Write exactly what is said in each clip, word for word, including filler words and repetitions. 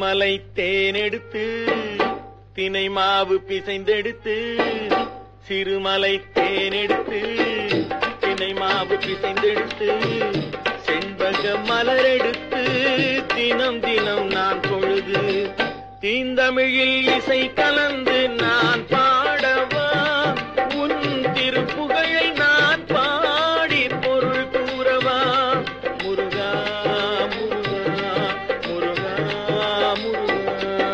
சிறுமலை தேனெடுத்து தினை மாவு பிசைந்தெடுத்து சிறுமலை தேனெடுத்து தினை மாவு பிசைந்தெடுத்து செண்பக மலரெடுத்து தினம் தினம் நான் பொழுது தீந்தமிழில் இசை கலந்து நான் பாடவா உன் திருப்புகழை நான் பாடி பொருள் கூறவா முருகா முருகா முருகா முருகா.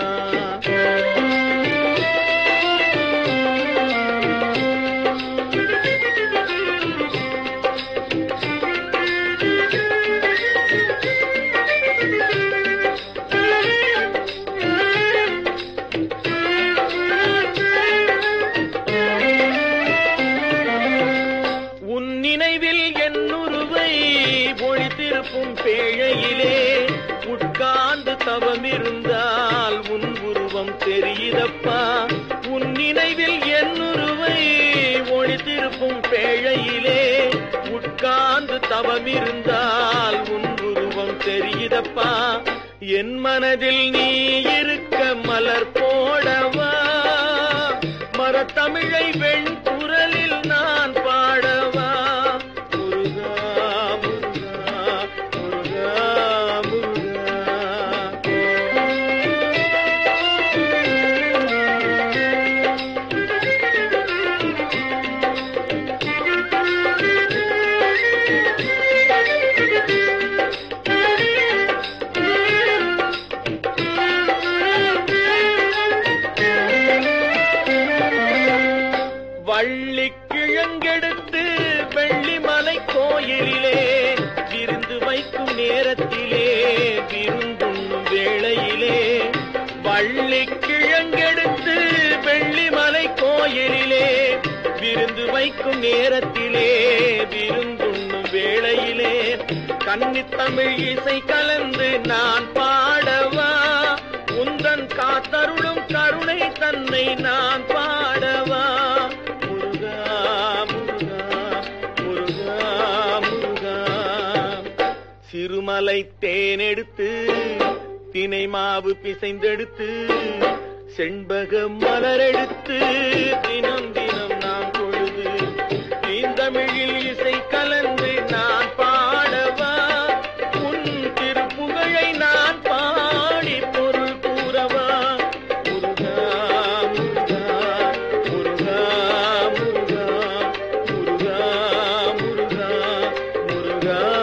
பேழையிலே உட்கார்ந்து தவமிருந்தால் உன் உருவம் தெரியுதப்பா உன் நினைவில் என் உருவை ஒளித்திருக்கும் பேழையிலே உட்கார்ந்து தவமிருந்தால் உன் உருவம் தெரியுதப்பா என் மனதில் நீ இருக்க மலர் போடவா மரத்தமிழை வெண்குரலில் நான் பாடவா வள்ளி கிழங்கெடுத்து வெள்ளிமலை கோயிலிலே விருந்து வைக்கும் நேரத்திலே விருந்துண்ணும் வேளையிலே வள்ளி கிழங்கெடுத்து வெள்ளிமலை கோயிலிலே விருந்து வைக்கும் நேரத்திலே விருந்துண்ணும் வேளையிலே கன்னித்தமிழ் இசை கலந்து நான் பாடவா உந்தன் காத்தருளும் கருணை தன்னை நான் பாடவா முருகா முருகா முருகா முருகா. சிறுமலை தேனெடுத்து தினை மாவு பிசைந்தெடுத்து செண்பக மலரெடுத்து தினம் தினம் நான் பொழுது தீந்தமிழில் இசை கலந்து நான் பாடவா உன் திருப்புகழை நான் பாடி பொருள் கூறவா முருகா முருகா முருகா முருகா முருகா முருகா முருகா.